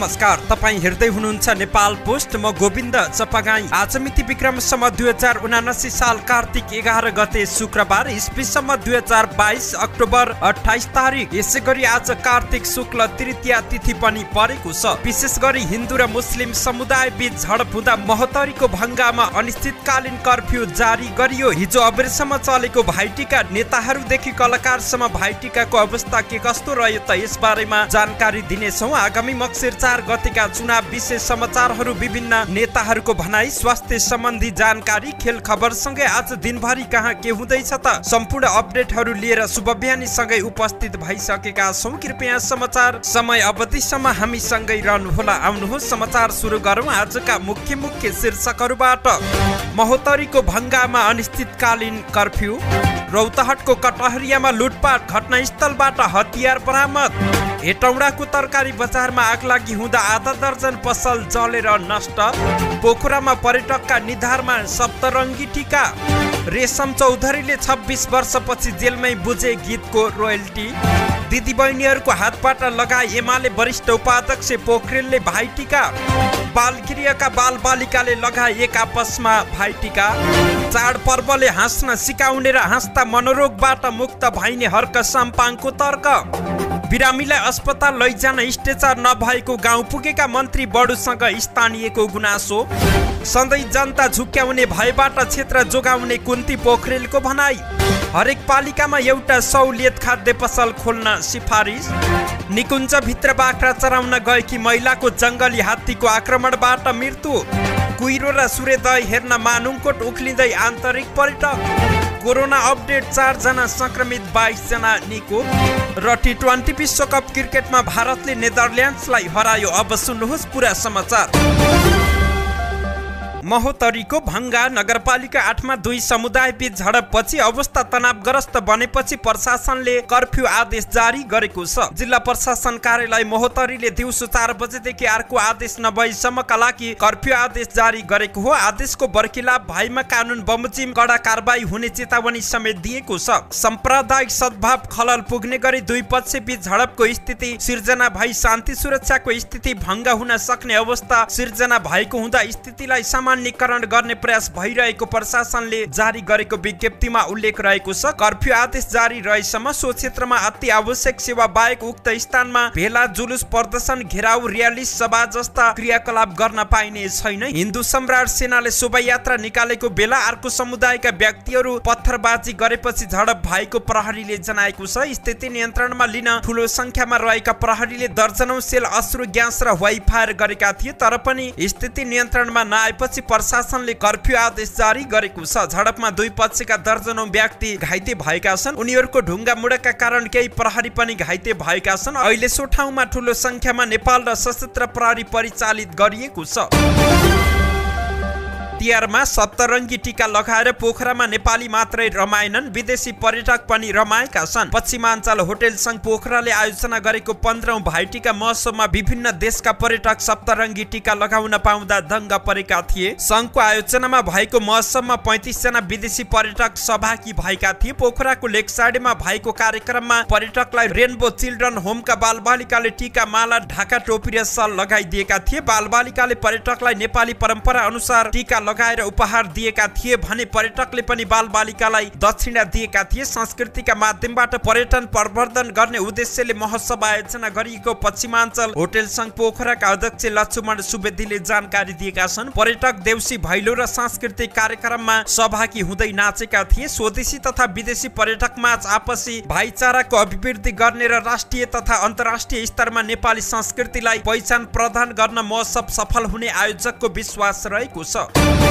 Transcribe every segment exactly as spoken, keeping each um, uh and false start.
नमस्कार, तपाईँ हेर्दै हुनुहुन्छ नेपाल पोस्ट। म गोविन्द चपागाई। आज मिति विक्रमसम्म दुई हजार उनासी साल कार्तिक एघार गते शुक्रबार, इस्वीसम्म दुई हजार बाइस अक्टोबर अठाइस तारिक। यसै गरी आज कार्तिक शुक्ल तृतीया तिथि पनि परेको छ। विशेष गरी हिन्दू र मुस्लिम समुदाय बीच झडप हुँदा महोत्तरीको भङ्गामा अनिश्चितकालीन कर्फ्यू जारी गरियो। हिजो अबेरसम्म चलेको भाइटिका नेताहरूदेखि कलाकारसम्म भाइटिकाको अवस्था के कस्तो रह्यो त यस बारेमा जानकारी दिनेछौँ। आगामी मक्सिर चार गतेका चुनाव विशेष समाचारहरू, विभिन्न नेताहरूको भनाई, स्वास्थ्य सम्बन्धी जानकारी, खेल खबरसँगै आज दिनभरि कहाँ के हुँदैछ त सम्पूर्ण अपडेटहरू लिएर शुभ बिहानीसँगै उपस्थित भइसकेका छौँ। कृपया समाचार समय अवधिसम्म हामीसँगै रहनुहोला। आउनुहोस् समाचार सुरु गरौँ आजका मुख्य मुख्य शीर्षकहरूबाट। महोत्तरीको भङ्गामा अनिश्चितकालीन कर्फ्यू, रौतहटको कटहरियामा लुटपाट, घटनास्थलबाट हतियार बरामद। हेटौडाको तरकारी बजारमा आगलागी हुँदा आधा दर्जन पसल जलेर नष्ट। पोखरामा पर्यटकका निधारमा सप्तरङ्गी टीका। रेशम चौधरीले छब्बिस वर्षपछि जेलमै बुझे गीतको रोयल्टी। दिदीबहिनीहरूको हातबाट लगाए एमाले वरिष्ठ उपाध्यक्ष पोखरेलले भाइटिका। बालगृहका बालबालिकाले लगाए एक आपसमा भाइटिका। चाडपर्वले हाँस्न सिकाउने र हाँस्दा मनोरोगबाट मुक्त भइने हर्क साम्पाङको तर्क। बिरामीलाई अस्पताल लैजान स्ट्रेचर नभएको गाउँ पुगेका मन्त्री बडुसँग स्थानीयको गुनासो। सधैँ जनता झुक्याउने भएबाट क्षेत्र जोगाउने कुन्ती पोखरेलको भनाई। हरेक पालिकामा एउटा सहुलियत खाद्य पसल खोल्न सिफारिस। निकुञ्जभित्र बाख्रा चराउन गएकी महिलाको जङ्गली हात्तीको आक्रमणबाट मृत्यु। कुहिरो र सूर्योदय हेर्न मानुङकोट उक्लिँदै आन्तरिक पर्यटक। कोरोना अपडेट, चारजना सङ्क्रमित, बाइस जना निको। र टी ट्वेन्टी विश्वकप क्रिकेटमा भारतले नेदरल्यान्ड्सलाई हरायो। अब सुन्नुहोस् पुरा समाचार। महोत्तरीको भङ्गा नगरपालिका आठमा दुई समुदाय बीच झडपपछि अवस्था तनावग्रस्त बनेपछि प्रशासनले कर्फ्यू आदेश जारी गरेको छ। जिल्ला प्रशासन कार्यालय महोत्तरीले दिउँसो चार बजेदेखि अर्को आदेश नभएसम्मका लागि कर्फ्यू आदेश जारी गरेको हो। आदेशको बर्खिलाफ भएमा कानुन बमोजिम कडा कारबाही हुने चेतावनी समेत दिएको छ। साम्प्रदायिक सद्भाव खलल पुग्ने गरी दुई पक्ष बीच झडपको स्थिति सिर्जना भई शान्ति सुरक्षाको स्थिति भङ्ग हुन सक्ने अवस्था सिर्जना भएको हुँदा स्थितिलाई सामान्यकरण गर्ने प्रयास भइरहेको प्रशासनले जारी गरेको विज्ञप्तिमा उल्लेख रहेको छ। कर्फ्यू आदेश जारी रहेसम्म सो क्षेत्रमा अति आवश्यक सेवा बाहेक उक्त स्थानमा भेला, जुलुस, प्रदर्शन, घेराउ, र्याली, सभा जस्ता क्रियाकलाप गर्न पाइने छैन। हिन्दू सम्राट सेनाले शोभायात्रा निकालेको बेला अर्को समुदायका व्यक्तिहरू पत्थरबाजी गरेपछि झडप भएको प्रहरीले जनाएको छ। स्थिति नियन्त्रणमा लिन ठूलो संख्यामा रहेका प्रहरीले दर्जनौं सेल अश्रु ग्यास र वाइ फायर गरेका थिए, तर पनि स्थिति नियन्त्रणमा नआएपछि प्रशासनले कर्फ्यू आदेश जारी गरेको छ। झडपमा दुई पक्षका दर्जनौं व्यक्ति घाइते भएका छन्। उनीहरूको ढुङ्गा मुडका कारण केही प्रहरी पनि घाइते भएका छन्। अहिले सो ठाउँमा ठूलो संख्यामा नेपाल र सशस्त्र प्रहरी परिचालित गरिएको छ। तिहारमा सप्तरङ्गी टीका लगाएर पोखरामा नेपाली मात्रै रमाएनन्, विदेशी पर्यटक पनि रमाएका छन्। पश्चिमाञ्चल होटेल संघ पोखराले आयोजना गरेको पन्ध्रौं भाइटिका महोत्सवमा विभिन्न देशका पर्यटक सप्तरङ्गी टीका लगाउन पाउँदा दङ्ग परेका थिए। संघको आयोजनामा भएको महोत्सवमा पैंतिस जना विदेशी पर्यटक सहभागी भएका थिए। पोखराको लेकसाइडमा भएको कार्यक्रममा पर्यटकलाई रेनबो चिल्ड्रन होमका बालबालिकाले टीका, माला, ढाका, टोपी र सल लगाइदिएका थिए। बालबालिकाले पर्यटकलाई नेपाली परम्परा अनुसार टीका लगाएर उपहार दिएका थिए भने पर्यटकले पनि बालबालिकालाई दक्षिणा दिएका थिए। संस्कृतिका माध्यमबाट पर्यटन प्रवर्धन गर्ने उद्देश्यले महोत्सव आयोजना गरिएको पश्चिमाञ्चल होटेल संघ पोखराका अध्यक्ष लक्ष्मण सुवेदीले जानकारी दिएका छन्। पर्यटक देउसी भैलो र सांस्कृतिक कार्यक्रममा सहभागी हुँदै नाचेका थिए। स्वदेशी तथा विदेशी पर्यटकमाझ आपसी भाइचाराको अभिवृद्धि गर्ने र राष्ट्रिय तथा अन्तर्राष्ट्रिय स्तरमा नेपाली संस्कृतिलाई पहिचान प्रदान गर्न महोत्सव सफल हुने आयोजकको विश्वास रहेको छ।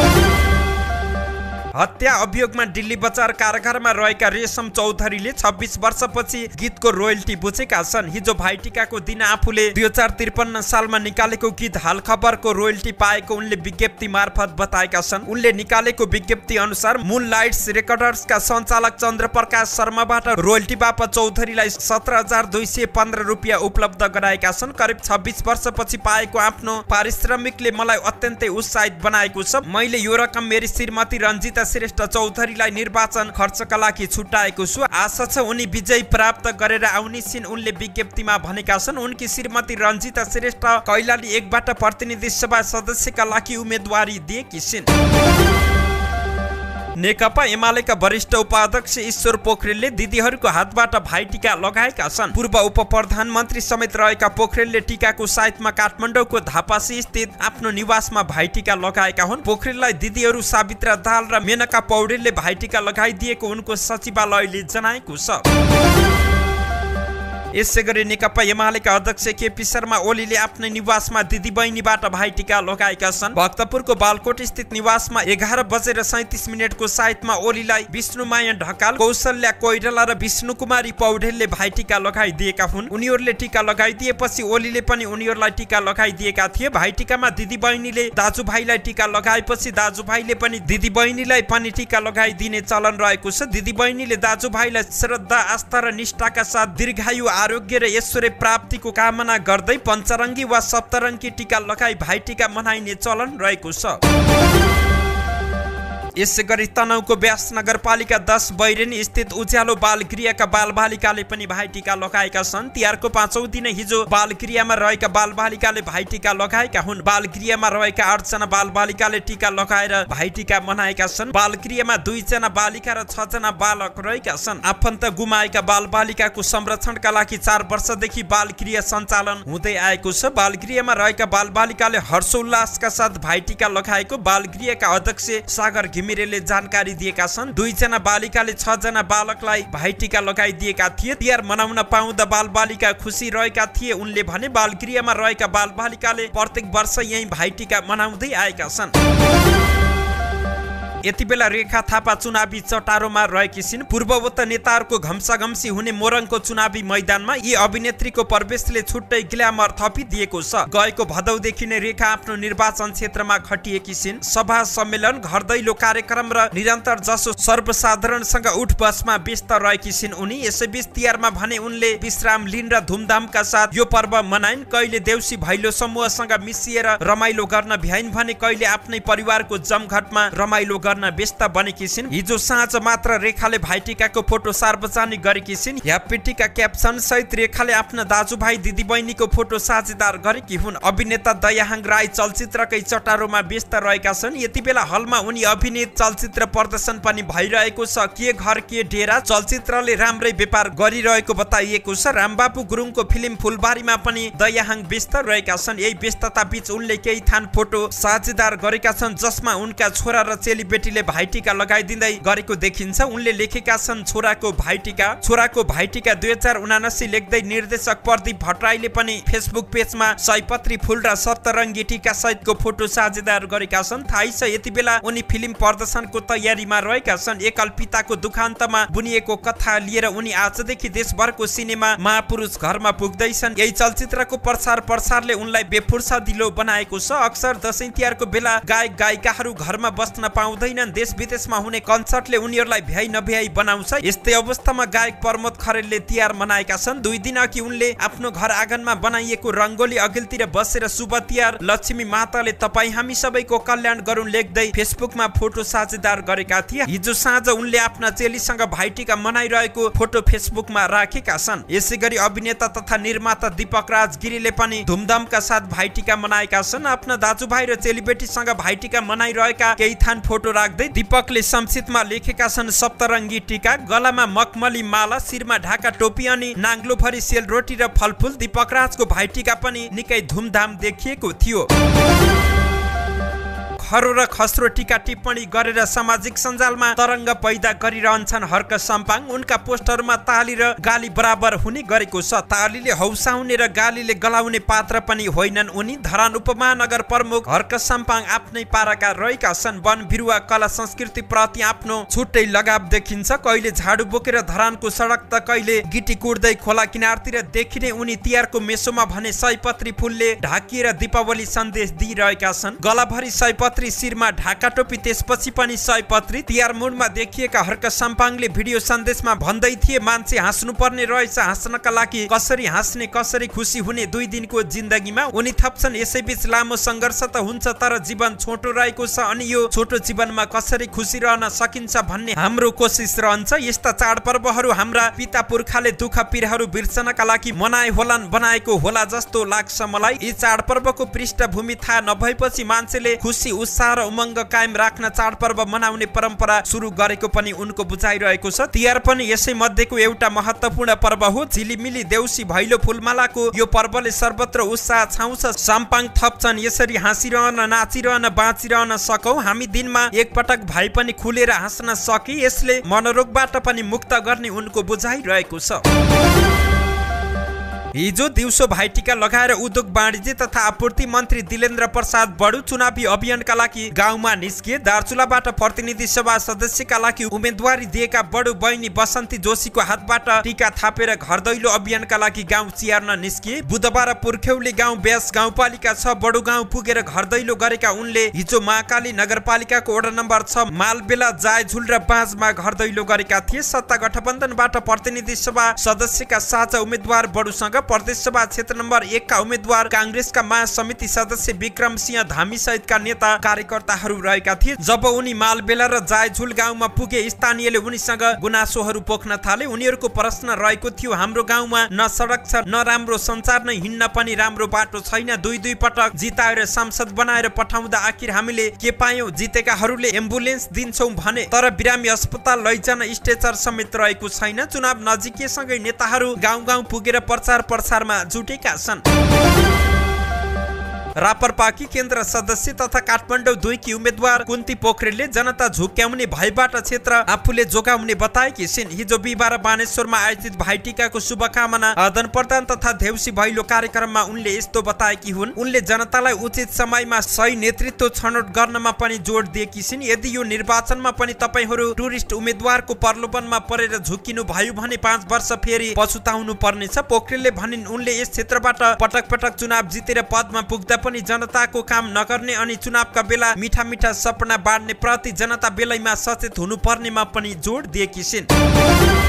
हत्या अभियोगमा दिल्ली बजार कारागारमा रहेका रेशम चौधरीले छब्बिस वर्षपछि गीतको रोयल्टी बुझेका छन्। हिजो भाइटिकाको दिन आफूले दुई हजार त्रिपन्न सालमा निकालेको गीत हाल खबरको रोयल्टी पाएको उनले विज्ञप्ति मार्फत बताएका छन्। उनले निकालेको विज्ञप्ति अनुसार मून लाइट्स रेकर्डर्सका सञ्चालक चन्द्र प्रकाश शर्माबाट रोयल्टी बापत चौधरीलाई सत्र हजार दुई सय पन्ध्र रुपियाँ उपलब्ध गराएका छन्। करिब छब्बिस वर्षपछि पाएको आफ्नो पारिश्रमिकले मलाई अत्यन्तै उत्साहित बनाएको छ। मैले यो रकम मेरी श्रीमती रञ्जिता रञ्जिता श्रेष्ठ चौधरीलाई निर्वाचन खर्चका लागि छुट्याएको छु। आशा छ उनी विजय प्राप्त गरेर आउने छिन्। उनले विज्ञप्तिमा भनेका छन् उनकी श्रीमती रञ्जिता श्रेष्ठ कैलाली एकबाट प्रतिनिधि सभा सदस्यका लागि उम्मेदवारी दिएकी छिन्। नेकपा एमालेका वरिष्ठ उपाध्यक्ष ईश्वर पोखरेलले दिदीहरूको हातबाट भाइटिका लगाएका छन्। पूर्व उप प्रधानमन्त्री समेत रहेका पोखरेलले टिकाको साइतमा काठमाडौँको धापासी स्थित आफ्नो निवासमा भाइटिका लगाएका हुन्। पोखरेललाई दिदीहरू सावित्रा दाहाल र मेनका पौडेलले भाइटिका लगाइदिएको उनको सचिवालयले जनाएको छ। यसै गरी नेकपा एमालेका अध्यक्ष केपी शर्मा ओलीले आफ्नो निवासमा दिदीबहिनीबाट भाइटिका लगाएका छन्। भक्तपुरको बालकोट स्थित निवासमा एघार बजेर सैतिस मिनटको साइतमा ओलीलाई विष्णुमाया ढकाल, कौशल्या कोइराला र विष्णु कुमारी पौडेलले भाइटिका लगाइदिएका हुन्। उनीहरूले टिका लगाइदिएपछि ओलीले पनि उनीहरूलाई टिका लगाइदिएका थिए। भाइटिकामा दिदीबहिनीले दाजुभाइलाई टिका लगाएपछि दाजुभाइले पनि दिदीबहिनीलाई पनि टिका लगाइदिने चलन रहेको छ। दिदीबहिनीले दाजुभाइलाई श्रद्धा, आस्था र निष्ठाका साथ दीर्घायु, आरोग्य र ऐश्वर्य प्राप्तिको कामना गर्दै पञ्चरङ्गी वा सप्तरङ्गी टिका लगाई भाइटिका मनाइने चलन रहेको छ। यसै गरी तनहुँको व्यास नगरपालिका दस बैरेनी स्थित उज्यालो बालगृहका बालबालिकाले पनि भाइटिका लगाएका छन्। तिहारको पाँचौं दिन हिजो बालगृहमा रहेका बालबालिकाले भाइटिका लगाएका हुन्। बालगृहमा रहेका आठजना बालबालिकाले टिका लगाएर भाइटिका मनाएका छन्। बालगृहमा दुईजना बालिका र छजना बालक रहेका छन्। आफन्त गुमाएका बालबालिकाको संरक्षणका लागि चार वर्षदेखि बालगृह सञ्चालन हुँदै आएको छ। बालगृहमा रहेका बालबालिकाले हर्षोल्लासका साथ भाइटिका लगाएको बालगृहका अध्यक्ष सागर घिमिरेले जानकारी दिएका छन्। दुईजना बालिकाले छ जना बालकलाई भाइटिका लगाइदिएका थिए। तिहार मनाउन पाउँदा बालबालिका खुसी रहेका थिए। उनले भने बालगृहमा रहेका बालबालिकाले प्रत्येक वर्ष यही भाइटिका मनाउँदै आएका छन्। यति बेला रेखा थापा चुनावी चटारोमा रहेकी छिन्। पूर्ववत नेताहरूको घम्साघम्सी हुने मोरङको चुनावी मैदानमा यी अभिनेत्रीको प्रवेशले छुट्टै ग्ल्यामर थपिदिएको छ। गएको भदौदेखि नै रेखा आफ्नो निर्वाचन क्षेत्रमा खटिएकी छिन्। सभा, सम्मेलन, घर दैलो कार्यक्रम र निरन्तर जसो सर्वसाधारणसँग उठबसमा व्यस्त रहेकी छिन् उनी। यसैबीच तिहारमा भने उनले विश्राम लिन र धुमधामका साथ यो पर्व मनाइन्। कहिले देउसी भैलो समूहसँग मिसिएर रमाइलो गर्न भ्याइन् भने कहिले आफ्नै परिवारको जमघटमा रमाइलो गर्न व्यस्त बनेकी छिन्। हिजो साँझ मात्र रेखाले भाइटिकाको फोटो सार्वजनिक गरेकी छिन्। ह्याप्पी टिका क्याप्सन सहित रेखाले आफ्ना दाजुभाइ दिदीबहिनीको फोटो साझेदार गरेकी हुन्। अभिनेता दयाहाङ राई चलचित्रकै चटारोमा व्यस्त रहेका छन्। यति बेला हलमा उनी अभिनीत चलचित्र प्रदर्शन पनि भइरहेको छ। के घर के डेरा चलचित्रले राम्रै व्यापार गरिरहेको बताइएको छ। रामबाबु गुरुङको फिल्म फुलबारीमा पनि दयाहाङ व्यस्त रहेका छन्। यही व्यस्तता बीच उनले केही थान फोटो साझेदार गरेका छन् जसमा उनका छोरा र चेलीबेटी भाइटिका लगाइदिँदै गरेको देखिन्छ। उनले लेखेका छन् छोराको भाइटिका छोराको भाइटिका दुई हजार उनासी लेख्दै निर्देशक प्रदीप भट्टराईले पनि फेसबुक पेजमा सयपत्री फूल र सप्तरङ्गी टिका सहितको फोटो साझेदार गरेका छन्। थाहै छ यति बेला उनी फिल्म प्रदर्शनको तयारीमा रहेका छन्। एकल पिताको दुखान्तमा बुनिएको कथा लिएर उनी आजदेखि देशभरको सिनेमा महापुरुष घरमा पुग्दैछन्। यही चलचित्रको प्रचार प्रसारले उनलाई बेफुर्सदिलो बनाएको छ। अक्सर दशैं तिहारको बेला गायक गायिकाहरू घरमा बस्न पाउँदैन। देश विदेशमा हुने कन्सर्टले उनीहरूलाई भ्याइ नभ्याइ बनाउँछ। यस्तै अवस्थामा गायक प्रमोद खरेलले तिहार मनाएका छन्। दुई दिन अघि उनले आफ्नो घर आँगनमा बनाइएको रङ्गोली अघिल्तिर बसेर शुभ तिहार लक्ष्मी माताले तपाईँ हामी सबैको कल्याण गरून् लेख्दै फेसबुकमा फोटो साझेदार गरेका थिए। हिजो साँझ उनले आफ्ना चेलीसँग भाइटिका मनाइरहेको फोटो फेसबुकमा राखेका छन्। यसै गरी अभिनेता तथा निर्माता दीपक राज गिरीले पनि धुमधामका साथ भाइटिका मनाएका छन्। आफ्ना दाजुभाइ र चेलीबेटीसँग भाइटिका मनाइरहेका केही थान फोटो राख्दै दीपकले संक्षिप्तमा लेखेका छन् सप्तरङ्गी टिका, गलामा मखमली माला, शिरमा ढाका टोपी अनि नाङ्लोभरि सेलरोटी र फलफुल। दीपक राजको भाइटिका पनि निकै धुमधाम देखिएको थियो। खरो र खस्रो टीका टिप्पणी गरेर सामाजिक सञ्जालमा तरङ्ग पैदा गरिरहन्छन् हर्क साम्पाङ। उनका पोस्टरमा ताली र गाली बराबर हुने गरेको छ। तालीले हौसाउने र गालीले गलाउने पात्र पनि होइनन् उनी। धरान उपमहानगर प्रमुख हर्क साम्पाङ आफ्नै पाराका रहेका छन्। वन बिरुवा कला संस्कृति प्रति आफ्नो छुट्टै लगाव देखिन्छ। कहिले झाडु बोकेर धरानको सडक त कहिले गिटी कुट्दै खोला किनारतिर देखिने उनी तिहारको मेसोमा भने सयपत्री फुलले ढाकिएर दीपावली सन्देश दिइरहेका छन्। गलाभरि सयपत्री पत्री, शिरमा ढाका टोपी, त्यसपछि पनि सयपत्री। तिहार मुडमा देखिएका हर्क साम्पाङले भिडियो सन्देशमा भन्दै थिए, मान्छे हाँस्नु पर्ने रहेछ, हाँस्नका लागि कसरी हाँस्ने, कसरी खुसी हुने दुई दिनको जिन्दगीमा। उनी थप्छन्, यसैबीच लामो सङ्घर्ष त हुन्छ, तर जीवन छोटो रहेको छ अनि यो छोटो जीवनमा कसरी खुसी रहन सकिन्छ भन्ने हाम्रो कोसिस रहन्छ। यस्ता चाडपर्वहरू हाम्रा पिता पुर्खाले दुःख पीडाहरू बिर्सनका लागि मनाए होलान्, बनाएको होला जस्तो लाग्छ मलाई। यी चाडपर्वको पृष्ठभूमि थाहा नभएपछि मान्छेले खुसी, उत्साह र उमङ्ग कायम राख्न चाडपर्व मनाउने परम्परा सुरु गरेको पनि उनको बुझाइरहेको छ। तिहार पनि यसै मध्येको एउटा महत्त्वपूर्ण पर्व हो। झिलिमिली, देउसी, भैलो, फुलमालाको यो पर्वले सर्वत्र उत्साह छाउँछ। साम्पाङ थप्छन्, यसरी हाँसिरहन, नाचिरहन, बाँचिरहन सकौँ। हामी दिनमा एक पटक भए पनि खुलेर हाँस्न सके, यसले मनोरोगबाट पनि मुक्त गर्ने उनको बुझाइरहेको छ। हिजो दिउँसो भाइटिका लगाएर उद्योग वाणिज्य तथा आपूर्ति मन्त्री दिलेन्द्र प्रसाद बडु चुनावी अभियानका लागि गाउँमा निस्किए। दार्चुलाबाट प्रतिनिधि सभा सदस्यका लागि उम्मेदवारी दिएका बडु बहिनी बसन्ती जोशीको हातबाट टीका थापेर घर दैलो अभियानका लागि गाउँ चियार्न निस्किए। बुधबार पुर्ख्यौली गाउँ ब्यास गाउँपालिका छ बडु गाउँ पुगेर घर दैलो गरेका उनले हिजो महाकाली नगरपालिकाको वडा नम्बर छ मालबेला, जायझुल र बाँझमा घर दैलो गरेका थिए। सत्ता गठबन्धनबाट प्रतिनिधि सभा सदस्यका साझा उम्मेदवार बडुसँग प्रदेश सभा क्षेत्र नम्बर एक का उम्मेदवार कांग्रेसका महासमिति सदस्य विक्रम सिंह धामी सहितका नेता कार्यकर्ताहरू रहेका थिए। जब उनी मालबेला र जायझुल गाउँमा पुगे, स्थानीयले उनीसँग गुनासोहरू पोख्न थाले। उनीहरूको प्रश्न रहेको थियो, हाम्रो गाउँमा न सडक छ, न राम्रो सञ्चार, नै हिँड्न पनि राम्रो बाटो छैन। दुई दुई पटक जिताएर सांसद बनाएर पठाउँदा आखिर हामीले के पायौं? जितेकाहरूले एम्बुलेन्स दिन्छौं भने, तर बिरामी अस्पताल लैजान स्ट्रेचर समेत रहेको छैन। चुनाव नजिकिएसँगै नेताहरू गाउँ गाउँ पुगेर प्रचार प्रसारमा जुटेका छन्। रापरपाकी केन्द्र सदस्य तथा काठमाडौँ दुईकी उम्मेदवार कुन्ती पोखरेलले जनता झुक्याउने भयबाट क्षेत्र आफूले जोगाउने बताएकी छिन्। हिजो बिहिबार बानेश्वरमा आयोजित भाइटिकाको शुभकामना आदान प्रदान तथा देउसी भैलो कार्यक्रममा उनले यस्तो बताएकी हुन्। उनले जनतालाई उचित समयमा सही नेतृत्व छनौट गर्नमा पनि जोड दिएकी छिन्। यदि यो निर्वाचनमा पनि तपाईहरू टुरिस्ट उम्मेदवारको प्रलोभनमा परेर झुकिनु भयो भने पाँच वर्ष फेरि पछुताउनु पर्नेछ, पोखरेलले भनिन्। उनले यस क्षेत्रबाट पटक पटक चुनाव जितेर पदमा पुग्दा पनि जनताको काम नगर्ने अनि चुनावका बेला मिठा मिठा सपना बाँड्ने प्रति जनता बेलैमा सचेत हुनुपर्नेमा पनि जोड दिएकी छिन्।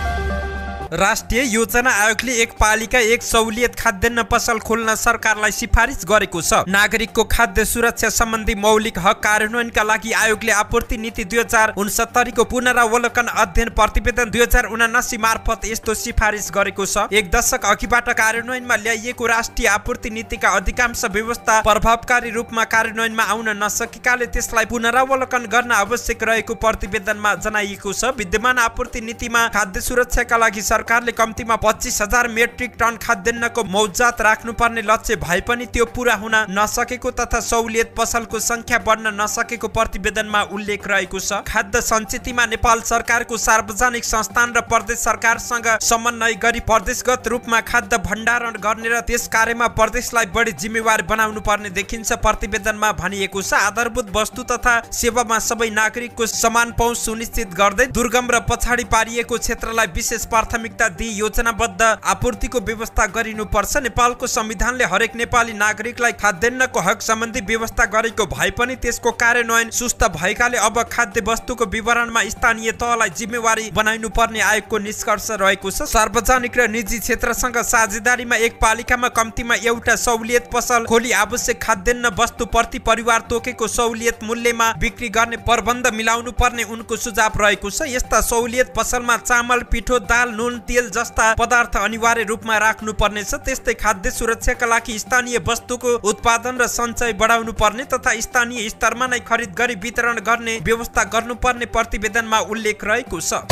राष्ट्रिय योजना आयोगले एक पालिका एक सहुलियत खाद्यान्न पसल खोल्न सरकारलाई सिफारिस गरेको छ। नागरिकको खाद्य सुरक्षा सम्बन्धी मौलिक हक कार्यान्वयनका लागि आयोगले आपूर्ति नीति दुई हजार उनसत्तरीको पुनरावलोकन अध्ययन प्रतिवेदन दुई हजार उनासी मार्फत यस्तो सिफारिस गरेको छ। एक दशक अघिबाट कार्यान्वयनमा ल्याइएको राष्ट्रिय आपूर्ति नीतिका अधिकांश व्यवस्था प्रभावकारी रूपमा कार्यान्वयनमा आउन नसकेकाले त्यसलाई पुनरावलोकन गर्न आवश्यक रहेको प्रतिवेदनमा जनाइएको छ। विद्यमान आपूर्ति नीतिमा खाद्य सुरक्षाका लागि सरकारले कम्तीमा पच्चीस हजार मेट्रिक टन खाद्यान्नको मौजात राख्नुपर्ने लक्ष्य भए पनि त्यो पूरा हुन नसकेको तथा सहुलियत पसलको संख्या बढ्न नसकेको प्रतिवेदनमा उल्लेख रहेको छ। खाद्य सञ्चितमा नेपाल सरकारको सार्वजनिक संस्थान र प्रदेश सरकारसँग समन्वय गरी प्रदेशगत रूपमा खाद्य भण्डारण गर्ने र त्यस कार्यमा प्रदेशलाई बढी जिम्मेवार बनाउनु पर्ने देखिन्छ। प्रतिवेदनमा भनिएको छ, आधारभूत वस्तु तथा सेवामा सबै नागरिकको समान पहुँच सुनिश्चित गर्दै दुर्गम र पछाडि पारिएको क्षेत्रलाई विशेष प्राथमिकता दिई योजनाबद्ध आपूर्तिको व्यवस्था गरिनुपर्छ। नेपालको संविधानले हरेक नेपाली नागरिकलाई खाद्यान्नको हक सम्बन्धी व्यवस्था गरेको भए पनि त्यसको कार्यान्वयन सुस्त भएकाले अब खाद्य वस्तुको विवरणमा स्थानीय तहलाई जिम्मेवारी बनाइनु पर्ने आयोगको निष्कर्ष रहेको छ। सार्वजनिक र निजी क्षेत्रसँग साझेदारीमा एक पालिकामा कम्तीमा एउटा सहुलियत पसल खोली आवश्यक खाद्यान्न वस्तु प्रति परिवार तोकेको सहुलियत मूल्यमा बिक्री गर्ने प्रबन्ध मिलाउनु पर्ने उनको सुझाव रहेको छ। यस्ता सहुलियत पसलमा चामल, पिठो, दाल, नुन, तेल जस्ता पदार्थ अनिवार्य रूपमा राख्नु पर्नेछ। त्यस्तै खाद्य सुरक्षाका लागि स्थानीय वस्तुको उत्पादन र सञ्चय बढाउनु पर्ने तथा स्थानीय स्तरमा नै खरिद गरी वितरण गर्ने व्यवस्था गर्नुपर्ने प्रतिवेदनमा उल्लेख रहेको छ।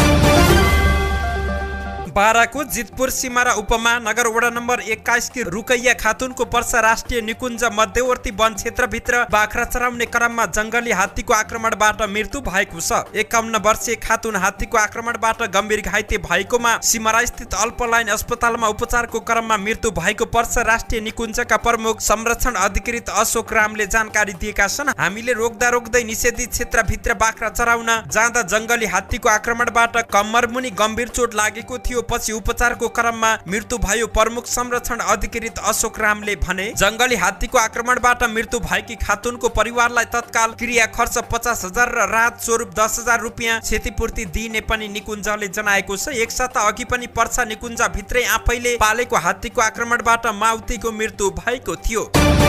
बाराको जितपुर सिमारा उपमहानगर वडा नम्बर एक्काइस की रुकैया खातुनको पर्सा राष्ट्रिय निकुञ्ज मध्यवर्ती वन क्षेत्रभित्र बाख्रा चराउने क्रममा जंगली हात्तीको आक्रमणबाट मृत्यु भएको छ। एकाउन्न वर्षीय खातुन हात्तीको आक्रमणबाट गम्भीर घाइते भएकोमा सिमारा स्थित अल्पलाइन अस्पतालमा उपचारको क्रममा मृत्यु भएको पर्सा राष्ट्रिय निकुञ्जका प्रमुख संरक्षण अधिकृत अशोक रामले जानकारी दिएका छन्। हामीले रोक्दा रोक्दै निषेधित क्षेत्रभित्र बाख्रा चराउन जाँदा जंगली हात्तीको आक्रमणबाट कम्मरमुनि गम्भीर चोट लागेको थियो थियो। पछि उपचारको क्रममा मृत्यु भयो। प्रमुख संरक्षण अधिकृत अशोक रामले भने जंगली हात्तीको आक्रमणबाट मृत्यु भएकी खातुनको परिवारलाई तत्काल क्रिया खर्च पचास हजार र राहत स्वरूप दस हजार रुपियाँ क्षतिपूर्ति दिइने पनि निकुञ्जले जनाएको छ। एक साता अघि पनि पर्सा निकुञ्ज भित्रै आफैले पालेको हात्तीको आक्रमणबाट माउतीको मृत्यु भएको थियो।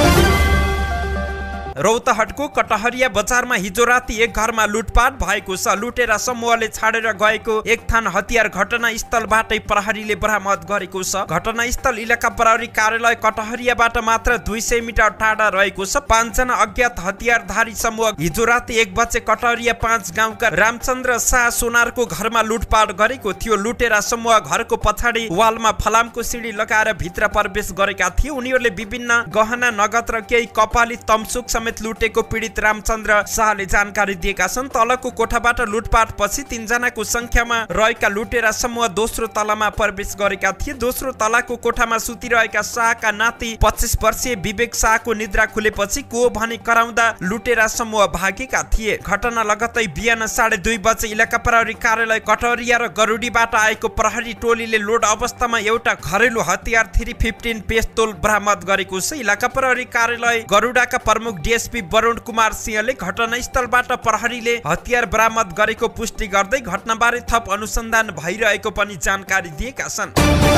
रौतहटको कटहरिया बजारमा हिजो राति एक घरमा लुटपाट भएको छ। लुटेरा समूहले छाडेर गएको एक थान हतियार घटनास्थलबाटै प्रहरीले बरामद गरेको छ। घटनास्थल इलाका प्रहरी कार्यालय कटहरियाबाट मात्र दुई सय मिटर टाढा रहेको छ। पाँचजना अज्ञात हतियारधारी समूह हिजो राति एक बजे कटहरिया पाँच गाउँका रामचन्द्र शाह सोनारको घरमा लुटपाट गरेको थियो। लुटेरा समूह घरको पछाडि वालमा फलामको सिडी लगाएर भित्र प्रवेश गरेका थिए। उनीहरूले विभिन्न गहना, नगद र केही कपाली तमसुक समेत लुटेको पीडित रामचन्द्र शाहले जानकारी दिएका छन्। तलको कोठाबाट लुटपाट पछि तीनजनाको संख्यामा रहेका लुटेरा समूह दोस्रो तलामा प्रवेश गरेका थिए। दोस्रो तलाको कोठामा सुतिरहेका शाहका नाति पच्चीस वर्षीय विवेक शाहको निद्रा खुलेपछि को भनी कराउँदा लुटेरा समूह भागेका थिए। घटना लगत्तै बिहान साढे दुई बजे इलाका प्रहरी कार्यालय कटहरिया र गरुडीबाट आएको प्रहरी टोलीले लोड अवस्थामा एउटा घरेलु हतियार थ्री फिफ्टिन पेस्तोल बरामद गरेको छ। इलाका प्रहरी कार्यालय गरुडाका प्रमुख डीएसपी वरुण कुमार सिंहले घटनास्थलबाट प्रहरीले हतियार बरामद गरेको पुष्टि गर्दै घटनाबारे थप अनुसन्धान भइरहेको पनि जानकारी दिएका छन्।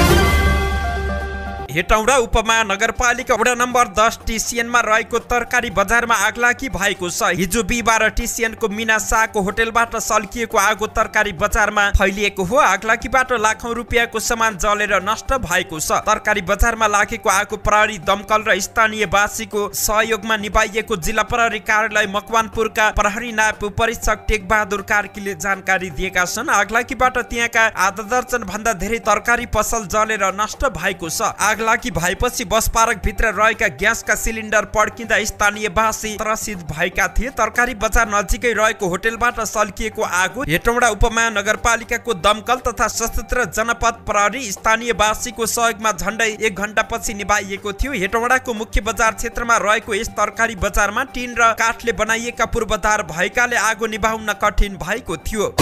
हेटौडा उपमहानगरपालिका वडा नम्बर दस टिसिएनमा रहेको तरकारी बजारमा आगलागी भएको छ। हिजो बिहिबार टिसिएनको मिना शाहको होटेलबाट सल्किएको आगो तरकारी बजारमा फैलिएको हो। आगलागीबाट लाखौं रुपियाँको सामान जलेर नष्ट भएको छ। तरकारी बजारमा लागेको आगो प्रहरी, दमकल र स्थानीयवासीको सहयोगमा निभाइएको जिल्ला प्रहरी कार्यालय मकवानपुरका प्रहरी नायब उपरीक्षक टेकबहादुर कार्कीले जानकारी दिएका छन्। आगलागीबाट त्यहाँका आधा दर्जन भन्दा धेरै तरकारी पसल जलेर नष्ट भएको छ। आगलागी भएपछि बस पार्क भित्र रहेका ग्यासका सिलिन्डर पड्किँदा स्थानीयवासी त्रसित भएका थिए। तरकारी बजार नजिकै रहेको होटेलबाट सल्किएको आगो हेटौडा उपमहानगरपालिकाको दमकल तथा सशस्त्र जनपद प्रहरी स्थानीयवासीको सहयोगमा झण्डै एक घण्टा पछि निभाइएको थियो। हेटौडाको मुख्य बजार क्षेत्रमा रहेको यस तरकारी बजारमा टिन र काठले बनाइएका पूर्वाधार भएकाले आगो निभाउन कठिन भएको थियो।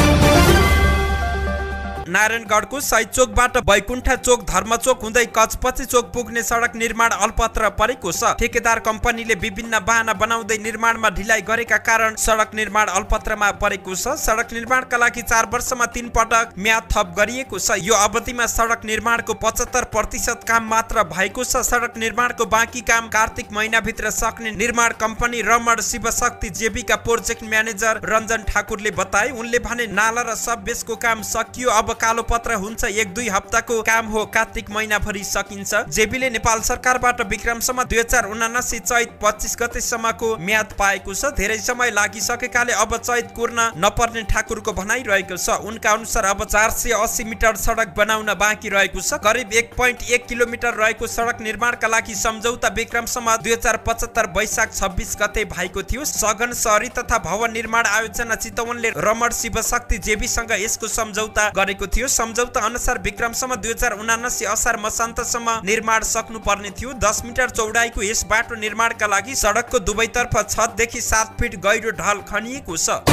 नारायणगढको साई चोकबाट बैकुण्ठा चोक धर्मचोक हुँदै कचपछि चोक पुग्ने सडक निर्माण अल्पत्र परेको छ। ठेकेदार कम्पनीले विभिन्न बाहना बनाउँदै निर्माणमा ढिलाइ गरेका कारण सडक निर्माण अल्पत्रमा परेको छ। सडक निर्माणका लागि चार वर्षमा तीन पटक म्याद थप गरिएको छ। यो अवधिमा सडक निर्माणको पचहत्तर प्रतिशत काम मात्र भएको छ। सडक निर्माणको बाँकी काम कार्तिक महिनाभित्र सक्ने निर्माण कम्पनी रमण शिवशक्ति जेबीका प्रोजेक्ट म्यानेजर रञ्जन ठाकुरले बताए। उनले भने नाला र सबबेसको काम सकियो, अब कालो पत्र हुन्छ, एक दुई हप्ताको काम हो, कार्तिक महिनाभरि सकिन्छ। जेबीले नेपाल सरकारबाट विक्रमसम्म दुई हजार उनासी चैत पच्चीस गतेसम्मको म्याद पाएको छ। धेरै समय लागिसकेकाले अब चैत कुर्न नपर्ने ठाकुरको भनाइरहेको छ। उनका अनुसार अब चार सय अस्सी मिटर सडक बनाउन बाँकी रहेको छ। करिब एक पोइन्ट एक किलोमिटर रहेको सडक निर्माणका लागि सम्झौता विक्रमसम्म दुई हजार पचहत्तर वैशाख छब्बीस गते भएको थियो। सघन शहरी तथा भवन निर्माण आयोजना चितवनले रमण शिवशक्ति जेबीसँग यसको सम्झौता गरेको थियो। सम्झौता अनुसार विक्रमसम्म दुई हजार उनासी असार मसान्तसम्म निर्माण सक्नु पर्ने थियो। दस मिटर चौडाइको यस बाटो निर्माणका लागि सडकको दुवैतर्फ छदेखि सात फिट गहिरो ढल खनिएको छ।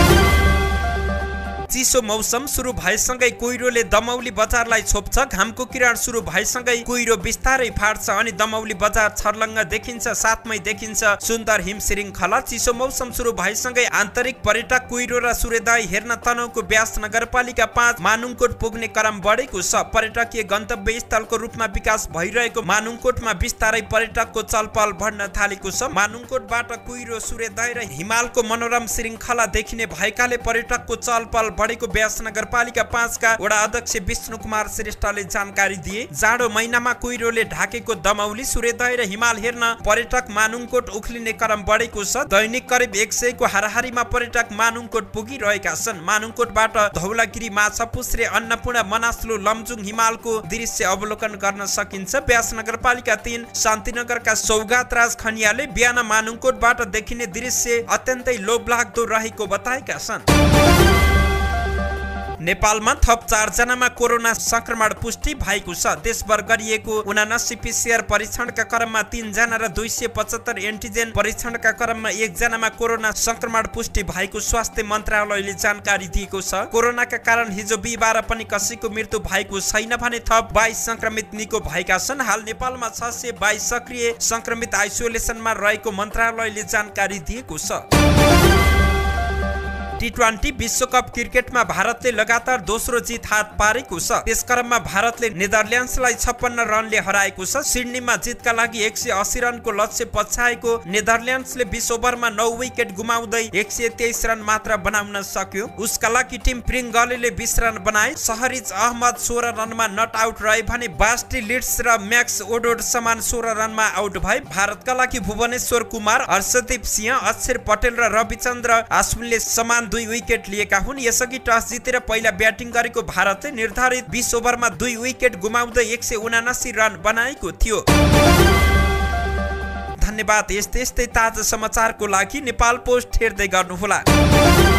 चिसो मौसम सुरु भएसँगै कुहिरोले दमौली बजारलाई छोप्छ। घामको किरण सुरु भएसँगै कुहिरो बिस्तारै फाट्छ अनि दमौली बजार छर्लङ्ग देखिन्छ। साथमै देखिन्छ सुन्दर हिम श्रृङ्खला। चिसो मौसम सुरु भएसँगै आन्तरिक पर्यटक कुहिरो र सूर्योदय हेर्न तनहुँको व्यास नगरपालिका पाँच मानुङकोट पुग्ने क्रम बढेको छ। पर्यटकीय गन्तव्य स्थलको रूपमा विकास भइरहेको मानुङकोटमा बिस्तारै पर्यटकको चलपल बढ्न थालेको छ। मानुङकोटबाट कुहिरो, सूर्योदय र हिमालको मनोरम श्रृङ्खला देखिने भएकाले पर्यटकको चलपल बढेको व्यास नगरपालिका पाँचका वडा अध्यक्ष विष्णु कुमार श्रेष्ठले जानकारी दिए। जाडो महिनामा कुहिरोले ढाकेको दमौली, सूर्योदय र हिमाल हेर्न पर्यटक मानुङकोट उक्लिने क्रम बढेको छ। दैनिक करिब एक सयको हाराहारीमा पर्यटक मानुङकोट पुगिरहेका छन्। मानुङकोटबाट धौलागिरी, माछापुच्छ्रे, अन्नपूर्ण, मनास्लु, लमजुङ हिमालको दृश्य अवलोकन गर्न सकिन्छ। व्यास नगरपालिका तीन शान्तिनगरका सौगात राज खनियाले बिहान मानुङकोटबाट देखिने दृश्य अत्यन्तै लोभलाग्दो रहेको बताएका छन्। नेपालमा थप चार जनामा कोरोना संक्रमण पुष्टि भएको छ। देशभर गरिएको उनासी पीसीआर परीक्षणका क्रममा तीन जना र दुई सय पचहत्तर एन्टिजेन परीक्षणका क्रममा एक जनामा कोरोना संक्रमण पुष्टि भएको स्वास्थ्य मन्त्रालयले जानकारी दिएको छ। कोरोनाका कारण हिजो बिहिबार पनि कसैको मृत्यु भएको छैन भने थप बाइस संक्रमित निको भएका छन्। हाल नेपालमा छ सय बाइस सक्रिय संक्रमित आइसोलेसनमा रहेको मन्त्रालयले जानकारी दिएको छ। टी ट्वेन्टी विश्वकप क्रिकेटमा भारतले लगातार दोस्रो जित हात पारेको छ। त्यसक्रममा भारतले नेदरल्यान्ड्सलाई छप्पन्न रनले हराएको छ। सिडनीमा जितका लागि एक सय अस्सी रनको लक्ष्य पछ्याएको नेदरल्यान्ड्सले बीस ओभरमा नौ विकेट गुमाउँदै एक सय तेइस रन मात्र बनाउन सक्यो। उसका लागि टिम प्रिङ्गलेले बीस रन बनाए। सहरिज अहमद सोह्र रनमा नट आउट रहे भने बास्टी लिड्स र म्याक्स ओडोड समान सोह्र रनमा आउट भए। भारतका लागि भुवनेश्वर कुमार, हर्षदीप सिंह, अक्षर पटेल र रविचन्द्र अश्विनले समान दुई विकेट लिएका हुन्। यसअघि टस जितेर पहिला ब्याटिङ गरेको भारतले निर्धारित बीस ओभरमा दुई विकेट गुमाउँदै एक सय उनासी रन बनाएको थियो। धन्यवाद। यस्तै यस्तै ताजा समाचारको लागि नेपाल पोस्ट हेर्दै गर्नुहोला।